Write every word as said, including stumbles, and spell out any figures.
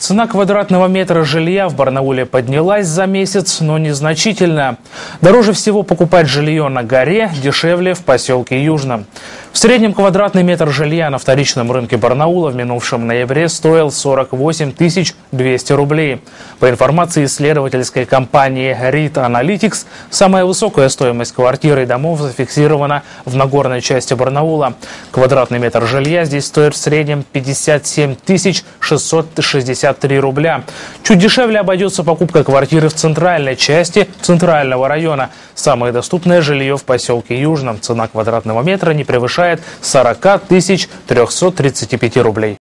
Цена квадратного метра жилья в Барнауле поднялась за месяц, но незначительно. Дороже всего покупать жилье на горе, дешевле в поселке Южном. В среднем квадратный метр жилья на вторичном рынке Барнаула в минувшем ноябре стоил сорок восемь тысяч двести рублей. По информации исследовательской компании Reed Analytics, самая высокая стоимость квартир и домов зафиксирована в Нагорной части Барнаула. Квадратный метр жилья здесь стоит в среднем пятьдесят семь тысяч шестьсот шестьдесят три рубля. Чуть дешевле обойдется покупка квартиры в центральной части центрального района. Самое доступное жилье в поселке Южном. Цена квадратного метра не превышает сорок тысяч триста тридцать пять рублей.